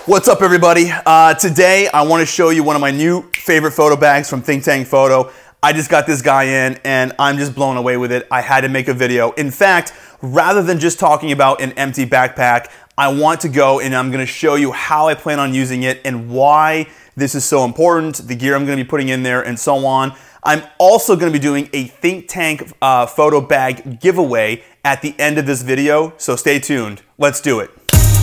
What's up, everybody? Today I want to show you one of my new favorite photo bags from Think Tank Photo. I just got this guy in and I'm just blown away with it. I had to make a video. In fact, rather than just talking about an empty backpack, I want to go and I'm going to show you how I plan on using it and why this is so important, the gear I'm going to be putting in there, and so on. I'm also going to be doing a Think Tank photo bag giveaway at the end of this video, so stay tuned. Let's do it.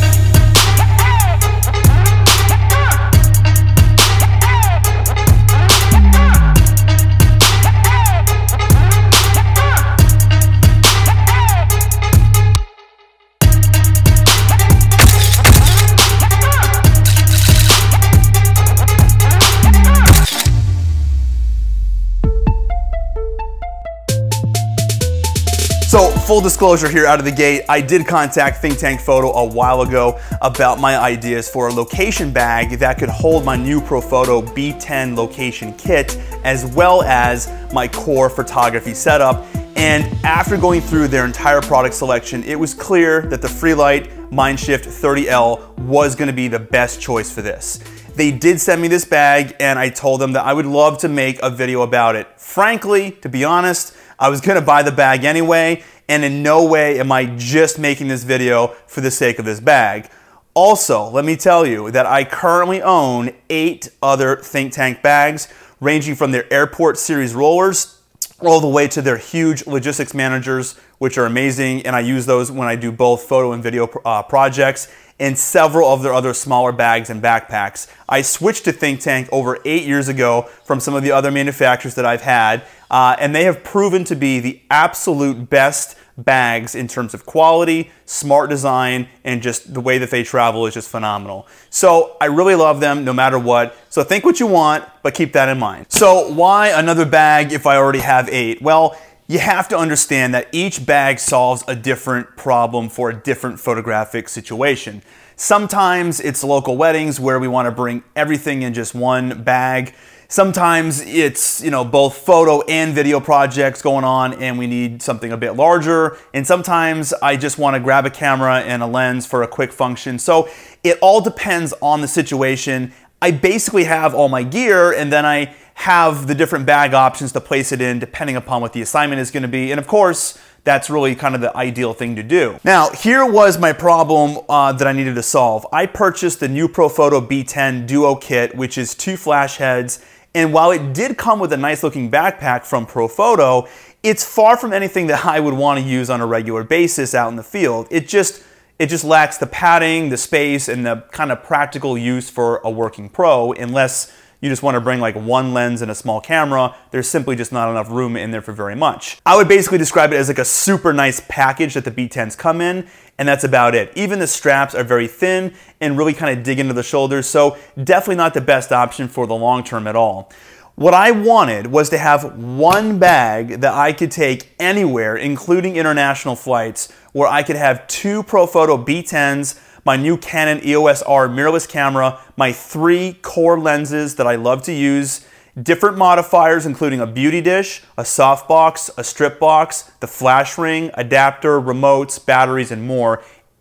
So full disclosure here out of the gate, I did contact Think Tank Photo a while ago about my ideas for a location bag that could hold my new Profoto B10 location kit as well as my core photography setup. And after going through their entire product selection, it was clear that the Freelite Mindshift 30L was going to be the best choice for this. They did send me this bag and I told them that I would love to make a video about it. Frankly, to be honest, I was gonna buy the bag anyway, and in no way am I just making this video for the sake of this bag. Also, let me tell you that I currently own 8 other Think Tank bags, ranging from their Airport Series rollers all the way to their huge logistics managers, which are amazing, and I use those when I do both photo and video projects, and several of their other smaller bags and backpacks. I switched to Think Tank over 8 years ago from some of the other manufacturers that I've had, and they have proven to be the absolute best bags in terms of quality, smart design, and just the way that they travel is just phenomenal. So I really love them no matter what. So think what you want, but keep that in mind. So why another bag if I already have 8? Well, you have to understand that each bag solves a different problem for a different photographic situation. Sometimes it's local weddings where we want to bring everything in just one bag. Sometimes it's, both photo and video projects going on and we need something a bit larger. And sometimes I just want to grab a camera and a lens for a quick function. So it all depends on the situation. I basically have all my gear and then I have the different bag options to place it in depending upon what the assignment is going to be. And of course, that's really kind of the ideal thing to do. Now, here was my problem that I needed to solve. I purchased the new Profoto B10 Duo Kit, which is 2 flash heads. And while it did come with a nice looking backpack from Profoto, it's far from anything that I would want to use on a regular basis out in the field. It just lacks the padding, the space, and the kind of practical use for a working pro, unless you just want to bring like one lens and a small camera. There's simply just not enough room in there for very much. I would basically describe it as like a super nice package that the B10s come in, and that's about it. Even the straps are very thin and really kind of dig into the shoulders, so definitely not the best option for the long term at all. What I wanted was to have one bag that I could take anywhere, including international flights, where I could have 2 Profoto B10s, my new Canon EOS R mirrorless camera, my 3 core lenses that I love to use, different modifiers including a beauty dish, a softbox, a strip box, the flash ring, adapter, remotes, batteries, and more,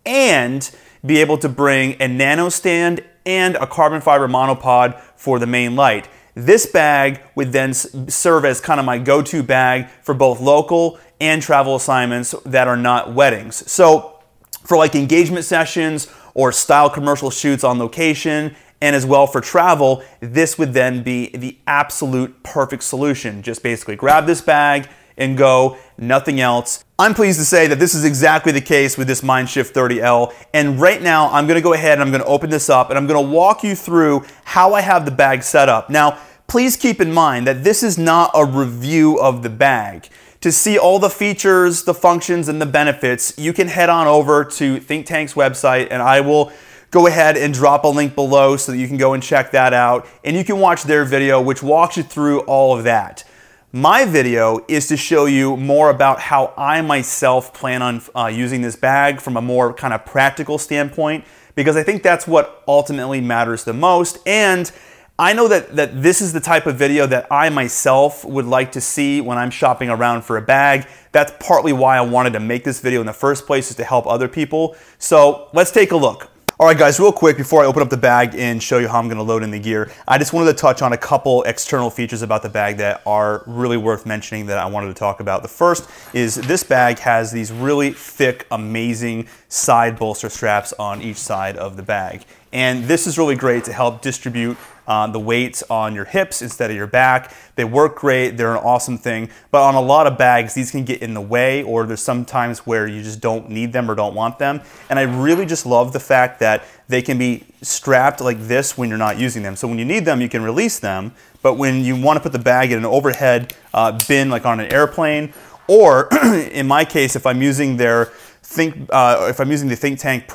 and be able to bring a nano stand and a carbon fiber monopod for the main light. This bag would then serve as kind of my go-to bag for both local and travel assignments that are not weddings. So for like engagement sessions or style commercial shoots on location, and as well for travel, this would then be the absolute perfect solution. Just basically grab this bag and go, nothing else. I'm pleased to say that this is exactly the case with this Mindshift 30L, and right now I'm gonna go ahead and I'm gonna open this up and I'm gonna walk you through how I have the bag set up. Now, please keep in mind that this is not a review of the bag. To see all the features, the functions, and the benefits, you can head on over to Think Tank's website, and I will go ahead and drop a link below so that you can go and check that out, and you can watch their video, which walks you through all of that. My video is to show you more about how I myself plan on using this bag from a more kind of practical standpoint, because I think that's what ultimately matters the most. And I know that this is the type of video that I myself would like to see when I'm shopping around for a bag. That's partly why I wanted to make this video in the first place, is to help other people. So let's take a look. All right guys, real quick before I open up the bag and show you how I'm gonna load in the gear, I just wanted to touch on a couple external features about the bag that are really worth mentioning that I wanted to talk about. The first is this bag has these really thick, amazing side bolster straps on each side of the bag. And this is really great to help distribute the weight on your hips instead of your back. They work great, they're an awesome thing, but on a lot of bags, these can get in the way, or there's some times where you just don't need them or don't want them. And I really just love the fact that they can be strapped like this when you're not using them. So when you need them, you can release them, but when you want to put the bag in an overhead bin like on an airplane, or in my case, if I'm using their if I'm using the Think Tank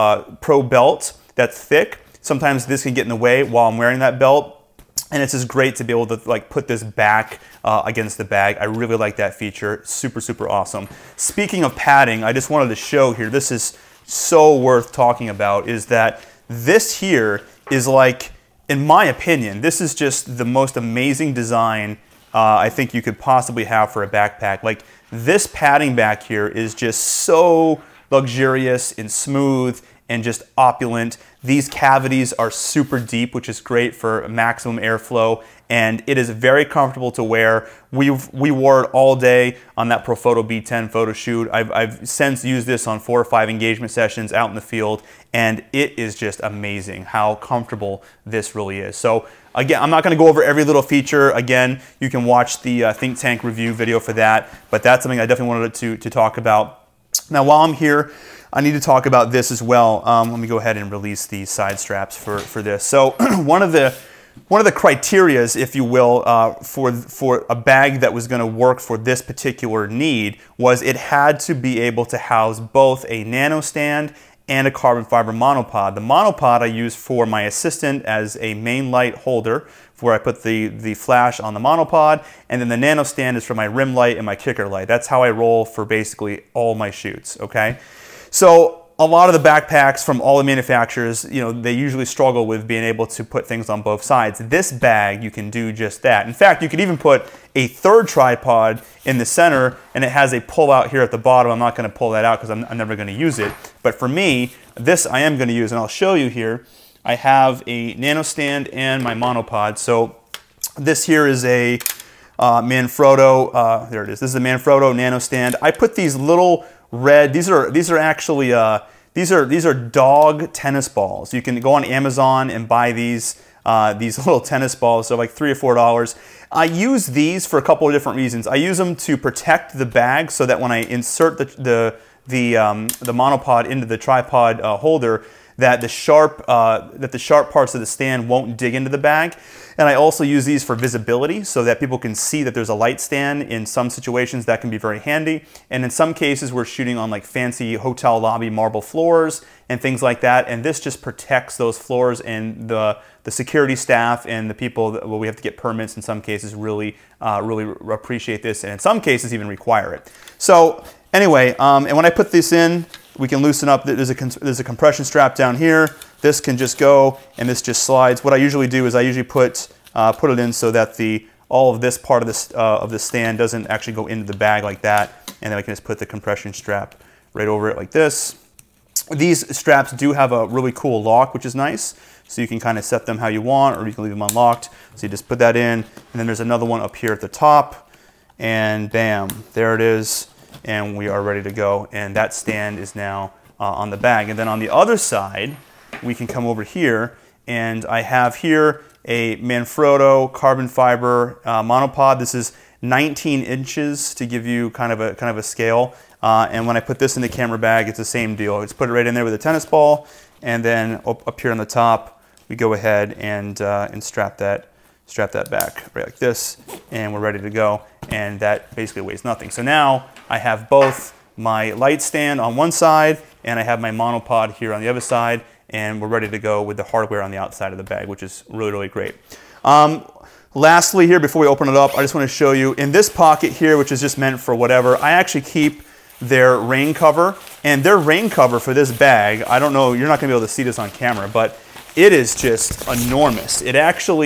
Pro belt that's thick, sometimes this can get in the way while I'm wearing that belt. And it's just great to be able to like put this back against the bag. I really like that feature. Super, super awesome. Speaking of padding, I just wanted to show here, this is so worth talking about, is that this here is like, in my opinion, this is just the most amazing design I think you could possibly have for a backpack. Like this padding back here is just so luxurious and smooth and just opulent. These cavities are super deep, which is great for maximum airflow, and it is very comfortable to wear. We wore it all day on that Profoto B10 photo shoot. I've since used this on 4 or 5 engagement sessions out in the field, and it is just amazing how comfortable this really is. So again, I'm not gonna go over every little feature. Again, you can watch the Think Tank review video for that, but that's something I definitely wanted to talk about. Now, while I'm here, I need to talk about this as well. Let me go ahead and release the side straps for this. So one of the criterias, if you will, for a bag that was going to work for this particular need was it had to be able to house both a nano stand and a carbon fiber monopod. The monopod I use for my assistant as a main light holder, where I put the flash on the monopod, and then the nano stand is for my rim light and my kicker light. That's how I roll for basically all my shoots, okay? So a lot of the backpacks from all the manufacturers, you know, they usually struggle with being able to put things on both sides. This bag, you can do just that. In fact, you could even put a third tripod in the center, and it has a pull out here at the bottom. I'm not going to pull that out because I'm never going to use it. But for me, this I am going to use, and I'll show you here. I have a nano stand and my monopod. So this here is a Manfrotto, there it is. This is a Manfrotto nano stand. I put these little red, these are actually these are dog tennis balls. You can go on Amazon and buy these little tennis balls. So like $3 or $4. I use these for a couple of different reasons. I use them to protect the bag so that when I insert the monopod into the tripod holder, that the sharp parts of the stand won't dig into the bag. And I also use these for visibility so that people can see that there's a light stand. In some situations that can be very handy. And in some cases we're shooting on like fancy hotel lobby marble floors and things like that. And this just protects those floors, and the security staff and the people that, well, we have to get permits in some cases, really appreciate this, and in some cases even require it. So anyway, and when I put this in, we can loosen up. There's a compression strap down here. This can just go, and this just slides. What I usually do is I usually put it in so that all of this part of the stand doesn't actually go into the bag like that, and then I can just put the compression strap right over it like this. These straps do have a really cool lock, which is nice. So you can kind of set them how you want, or you can leave them unlocked. So you just put that in, and then there's another one up here at the top, and bam, there it is. And we are ready to go, and that stand is now on the bag. And then on the other side, we can come over here, and I have here a Manfrotto carbon fiber monopod. This is 19 inches to give you kind of a scale. And when I put this in the camera bag, it's the same deal. Just put it right in there with a tennis ball, and then up here on the top, we go ahead and strap that back right like this, and we're ready to go. And that basically weighs nothing. So now I have both my light stand on one side, and I have my monopod here on the other side, and we're ready to go with the hardware on the outside of the bag, which is really, really great. Lastly here, before we open it up, I just want to show you in this pocket here, which is just meant for whatever, I actually keep their rain cover. And their rain cover for this bag, I don't know, you're not going to be able to see this on camera, but it is just enormous. It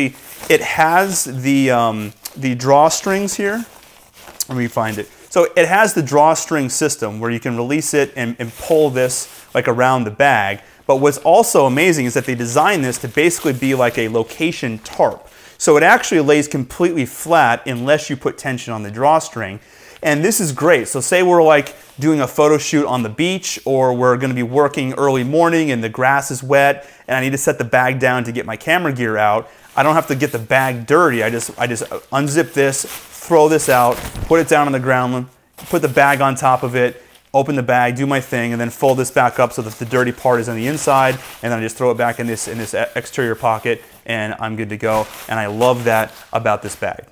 has the drawstrings here. Let me find it. So it has the drawstring system where you can release it and pull this like around the bag. But what's also amazing is that they designed this to basically be like a location tarp. So it actually lays completely flat unless you put tension on the drawstring. And this is great. So say we're like doing a photo shoot on the beach, or we're going to be working early morning and the grass is wet and I need to set the bag down to get my camera gear out. I don't have to get the bag dirty. I just unzip this, throw this out, put it down on the ground, put the bag on top of it, open the bag, do my thing, and then fold this back up so that the dirty part is on the inside, and then I just throw it back in this exterior pocket, and I'm good to go. And I love that about this bag.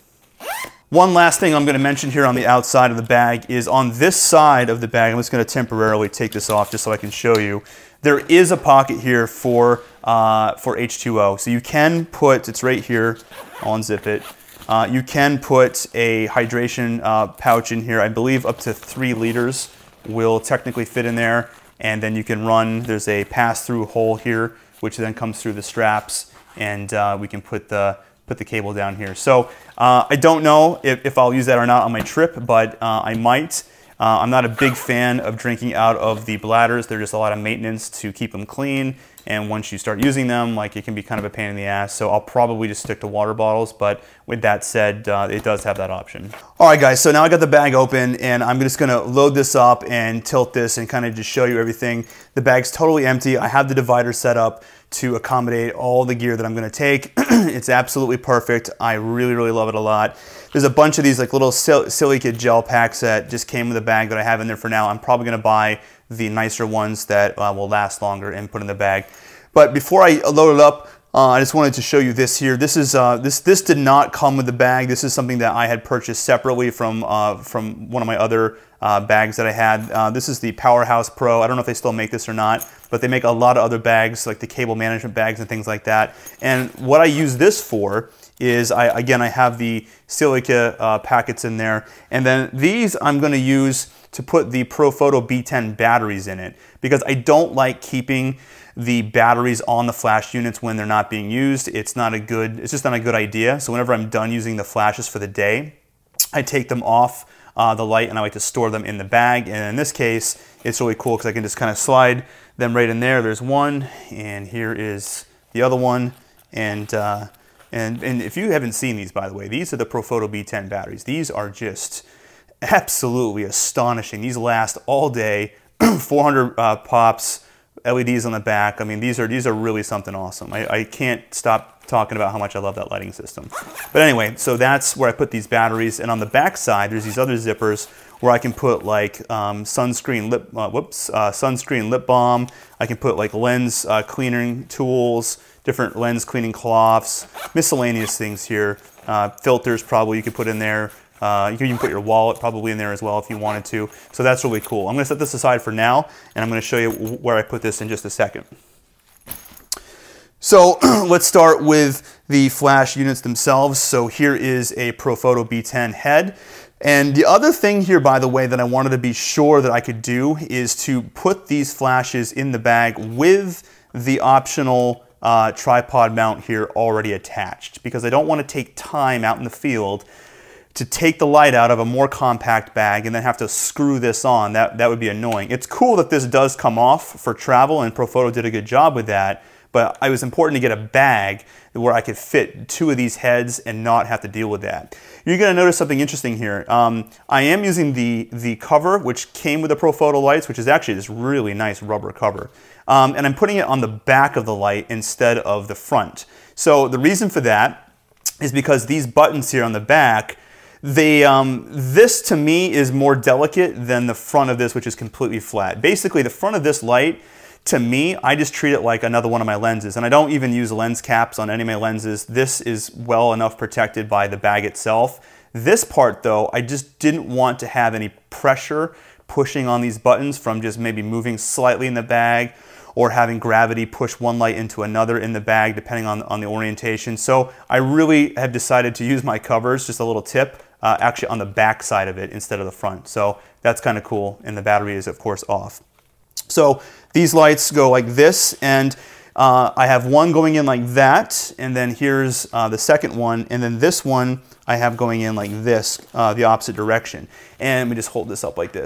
One last thing I'm going to mention here on the outside of the bag is on this side of the bag, I'm just going to temporarily take this off just so I can show you. There is a pocket here for H2O. So you can put, it's right here, I'll unzip it. You can put a hydration pouch in here. I believe up to 3 liters will technically fit in there. And then you can run, there's a pass-through hole here, which then comes through the straps, and we can put the cable down here. So I don't know if I'll use that or not on my trip, but I might. I'm not a big fan of drinking out of the bladders. There's just a lot of maintenance to keep them clean. And once you start using them, like, it can be kind of a pain in the ass. So I'll probably just stick to water bottles. But with that said, it does have that option. All right, guys, so now I got the bag open and I'm just gonna load this up and tilt this and kind of just show you everything. The bag's totally empty. I have the divider set up to accommodate all the gear that I'm gonna take. It's absolutely perfect. I really, really love it a lot. There's a bunch of these like little silica gel packs that just came with the bag that I have in there for now. I'm probably gonna buy the nicer ones that will last longer and put in the bag. But before I load it up, I just wanted to show you this here. This is this did not come with the bag. This is something that I had purchased separately from one of my other bags that I had. This is the Powerhouse Pro. I don't know if they still make this or not, but they make a lot of other bags, like the cable management bags and things like that. And what I use this for is, I have the silica packets in there, and then these I'm going to use to put the Profoto B10 batteries in it, because I don't like keeping the batteries on the flash units when they're not being used. It's just not a good idea. So whenever I'm done using the flashes for the day, I take them off the light and I like to store them in the bag. And in this case, it's really cool because I can just kind of slide them right in there. There's one, and here is the other one. And if you haven't seen these, by the way, these are the Profoto B10 batteries. These are just absolutely astonishing. These last all day, 400 pops, LEDs on the back. I mean, these are really something awesome. I can't stop talking about how much I love that lighting system. But anyway, so that's where I put these batteries. And on the back side, there's these other zippers where I can put like sunscreen lip balm. I can put like lens cleaning tools, different lens cleaning cloths, miscellaneous things here. Filters probably you could put in there. You can even put your wallet probably in there as well if you wanted to. So that's really cool. I'm going to set this aside for now, and I'm going to show you where I put this in just a second. So let's start with the flash units themselves. So here is a Profoto B10 head. And the other thing here, by the way, that I wanted to be sure that I could do is to put these flashes in the bag with the optional tripod mount here already attached, because I don't want to take time out in the field to take the light out of a more compact bag and then have to screw this on. That would be annoying. It's cool that this does come off for travel, and Profoto did a good job with that, but it was important to get a bag where I could fit 2 of these heads and not have to deal with that. You're gonna notice something interesting here. I am using the cover, which came with the Profoto lights, which is actually this really nice rubber cover. And I'm putting it on the back of the light instead of the front. So the reason for that is because these buttons here on the back, this to me is more delicate than the front of this, which is completely flat. Basically, the front of this light, to me, I just treat it like another one of my lenses, and I don't even use lens caps on any of my lenses. This is well enough protected by the bag itself. This part though, I just didn't want to have any pressure pushing on these buttons from just maybe moving slightly in the bag or having gravity push one light into another in the bag depending on the orientation. So I really have decided to use my covers, just a little tip, actually on the back side of it instead of the front. So that's kind of cool, and the battery is of course off. So these lights go like this, and I have one going in like that, and then here's the second one, and then this one I have going in like this, the opposite direction. And we just hold this up like this.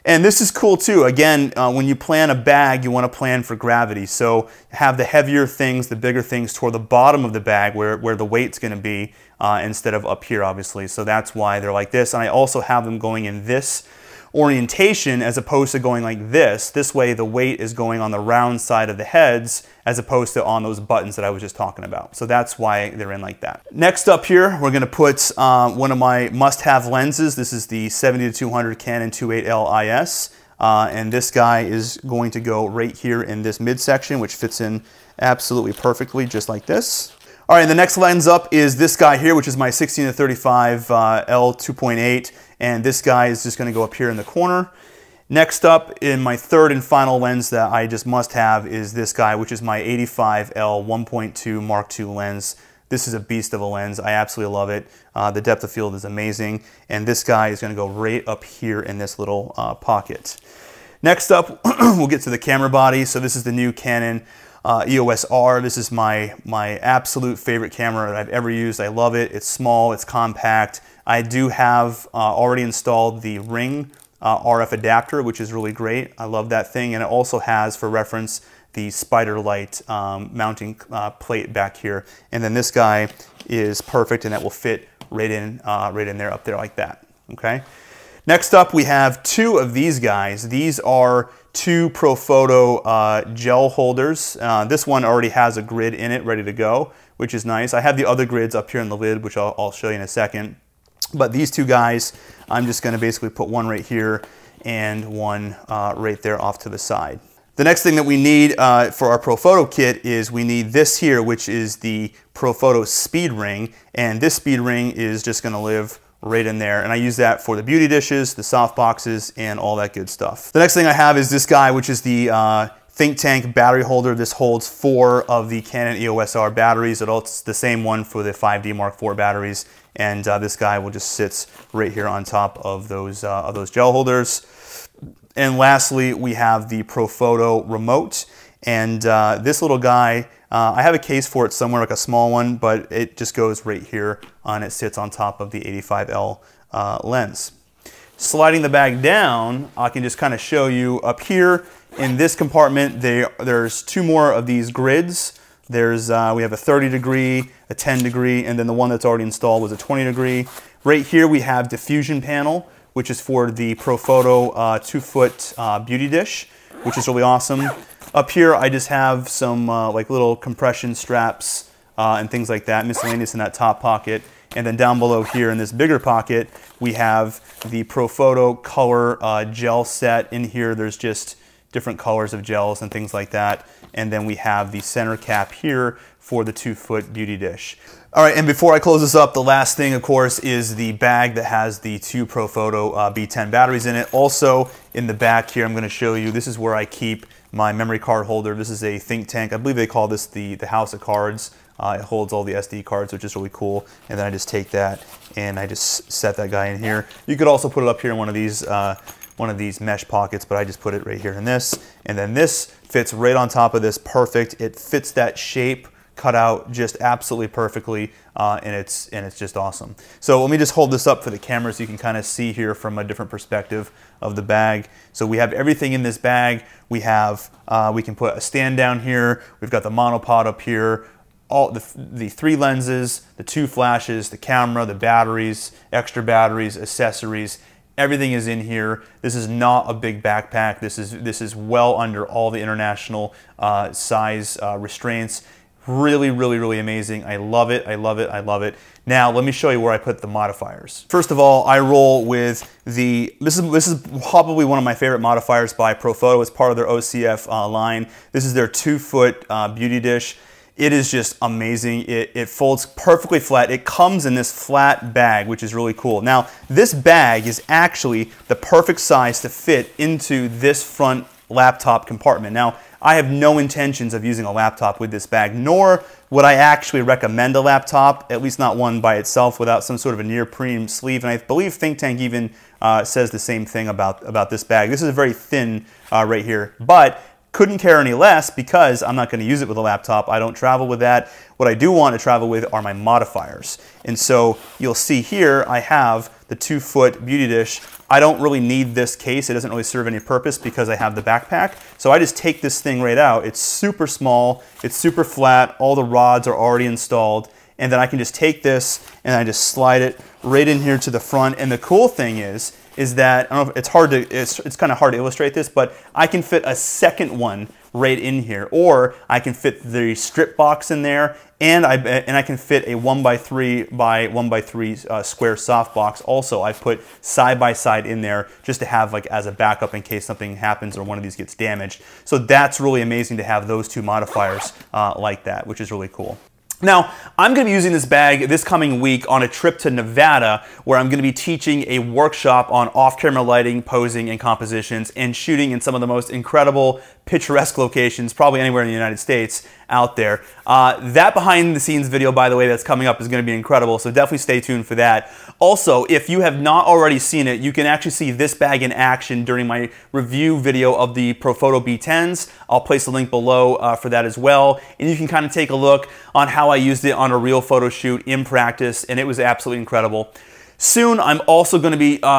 And this is cool too. Again, when you plan a bag, you want to plan for gravity. So have the heavier things, the bigger things toward the bottom of the bag where the weight's going to be instead of up here, obviously. So that's why they're like this. And I also have them going in this orientation as opposed to going like this. This way the weight is going on the round side of the heads as opposed to on those buttons that I was just talking about. So that's why they're in like that. Next up here, we're gonna put one of my must-have lenses. This is the 70-200 Canon 28L IS. And this guy is going to go right here in this midsection, which fits in absolutely perfectly, just like this. All right, and the next lens up is this guy here, which is my 16-35 L 2.8, and this guy is just gonna go up here in the corner. Next up, in my third and final lens that I just must have is this guy, which is my 85 L 1.2 Mark II lens. This is a beast of a lens. I absolutely love it. The depth of field is amazing, and this guy is gonna go right up here in this little pocket. Next up, we'll get to the camera body. So this is the new Canon EOS R. This is my absolute favorite camera that I've ever used. I love it. It's small, it's compact. I do have already installed the Ring RF adapter, which is really great. I love that thing. And it also has, for reference, the Spider Light mounting plate back here. And then this guy is perfect, and that will fit right in there, up there like that, okay? Next up, we have two of these guys. These are two Profoto gel holders. This one already has a grid in it ready to go, which is nice. I have the other grids up here in the lid, which I'll show you in a second. But these two guys, I'm just gonna basically put one right here and one right there off to the side. The next thing that we need for our Profoto kit is we need this here, which is the Profoto Speed Ring. And this Speed Ring is just gonna live right in there. And I use that for the beauty dishes, the soft boxes, and all that good stuff. The next thing I have is this guy, which is the ThinkTank battery holder. This holds 4 of the Canon EOS R batteries. It's the same one for the 5D Mark IV batteries. And this guy will just sit right here on top of those gel holders. And lastly, we have the Profoto remote. And this little guy, I have a case for it somewhere, like a small one, but it just goes right here and it sits on top of the 85L lens. Sliding the bag down, I can just kind of show you up here in this compartment, there's 2 more of these grids. We have a 30 degree, a 10 degree, and then the one that's already installed was a 20 degree. Right here we have diffusion panel, which is for the Profoto 2-foot beauty dish, which is really awesome. Up here, I just have some like little compression straps and things like that, miscellaneous in that top pocket. And then down below here in this bigger pocket, we have the Profoto color gel set. In here, there's just different colors of gels and things like that. And then we have the center cap here for the 2-foot beauty dish. All right, and before I close this up, the last thing, of course, is the bag that has the 2 Profoto B10 batteries in it. Also, in the back here, I'm gonna show you, this is where I keep my memory card holder. This is a ThinkTank. I believe they call this the House of Cards. It holds all the SD cards, which is really cool. And then I just take that and I just set that guy in here. You could also put it up here in one of these mesh pockets, but I just put it right here in this. And then this fits right on top of this, perfect. It fits that shape cut out just absolutely perfectly, and it's just awesome. So let me just hold this up for the camera so you can kind of see here from a different perspective of the bag. So we have everything in this bag. We can put a stand down here. We've got the monopod up here. All the 3 lenses, the 2 flashes, the camera, the batteries, extra batteries, accessories. Everything is in here. This is not a big backpack. This is well under all the international size restraints. Really, really, really amazing. I love it. I love it. I love it. Now let me show you where I put the modifiers. First of all, I roll with this is probably one of my favorite modifiers by Profoto. It's part of their OCF line. This is their 2-foot beauty dish. It is just amazing. It folds perfectly flat. It comes in this flat bag, which is really cool. Now, this bag is actually the perfect size to fit into this front laptop compartment. Now, I have no intentions of using a laptop with this bag, nor would I actually recommend a laptop, at least not one by itself without some sort of a neoprene sleeve. And I believe ThinkTank even says the same thing about this bag. This is very thin right here, but couldn't care any less because I'm not going to use it with a laptop. I don't travel with that. What I do want to travel with are my modifiers. And so you'll see here I have the 2-foot beauty dish I don't really need this case. It doesn't really serve any purpose because I have the backpack. So I just take this thing right out. It's super small, it's super flat, all the rods are already installed, and then I can just take this and I just slide it right in here to the front. And the cool thing is that, I don't know if it's kind of hard to illustrate this, but I can fit a second one right in here, or I can fit the strip box in there, and I can fit a 1x3 by 1x3 square soft box. Also, I put side by side in there just to have like as a backup in case something happens or one of these gets damaged. So that's really amazing to have those two modifiers like that, which is really cool. Now, I'm going to be using this bag this coming week on a trip to Nevada, where I'm going to be teaching a workshop on off-camera lighting, posing, and compositions, and shooting in some of the most incredible, picturesque locations, probably anywhere in the United States out there. That behind-the-scenes video, by the way, that's coming up is going to be incredible, so definitely stay tuned for that. Also, if you have not already seen it, you can actually see this bag in action during my review video of the Profoto B10s. I'll place a link below for that as well, and you can kind of take a look on how I used it on a real photo shoot in practice, and it was absolutely incredible. Soon, I'm also going to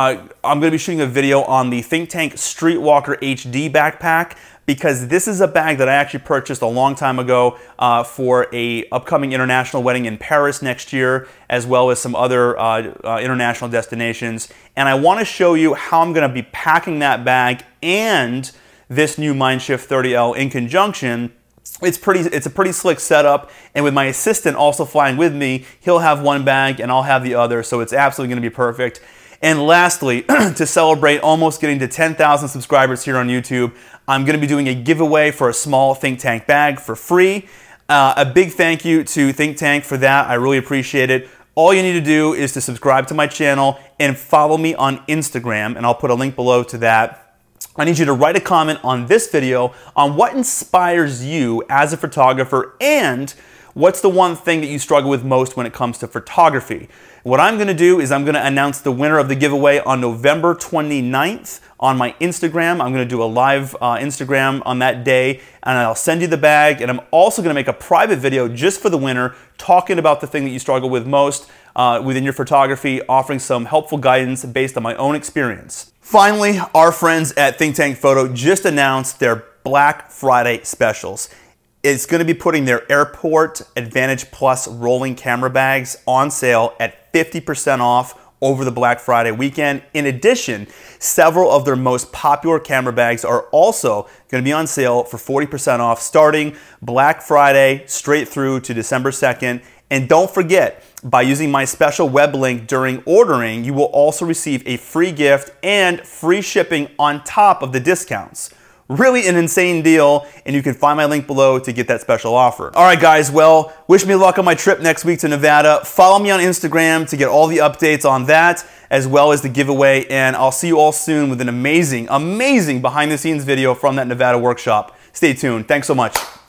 be shooting a video on the Think Tank Streetwalker HD backpack, because this is a bag that I actually purchased a long time ago for a upcoming international wedding in Paris next year, as well as some other international destinations. And I want to show you how I'm going to be packing that bag and this new Mindshift 30L in conjunction. It's a pretty slick setup, and with my assistant also flying with me, he'll have one bag and I'll have the other, so it's absolutely going to be perfect. And lastly, to celebrate almost getting to 10,000 subscribers here on YouTube, I'm going to be doing a giveaway for a small Think Tank bag for free. A big thank you to Think Tank for that. I really appreciate it. All you need to do is to subscribe to my channel and follow me on Instagram, and I'll put a link below to that. I need you to write a comment on this video on what inspires you as a photographer, and what's the one thing that you struggle with most when it comes to photography. What I'm going to do is I'm going to announce the winner of the giveaway on November 29th on my Instagram. I'm going to do a live Instagram on that day, and I'll send you the bag, and I'm also going to make a private video just for the winner talking about the thing that you struggle with most within your photography, offering some helpful guidance based on my own experience. Finally, our friends at Think Tank Photo just announced their Black Friday specials. It's going to be putting their Airport Advantage Plus rolling camera bags on sale at 50% off over the Black Friday weekend. In addition, several of their most popular camera bags are also going to be on sale for 40% off starting Black Friday straight through to December 2nd. And don't forget, by using my special web link during ordering, you will also receive a free gift and free shipping on top of the discounts. Really an insane deal, and you can find my link below to get that special offer. All right, guys, well, wish me luck on my trip next week to Nevada. Follow me on Instagram to get all the updates on that, as well as the giveaway, and I'll see you all soon with an amazing, amazing behind-the-scenes video from that Nevada workshop. Stay tuned. Thanks so much.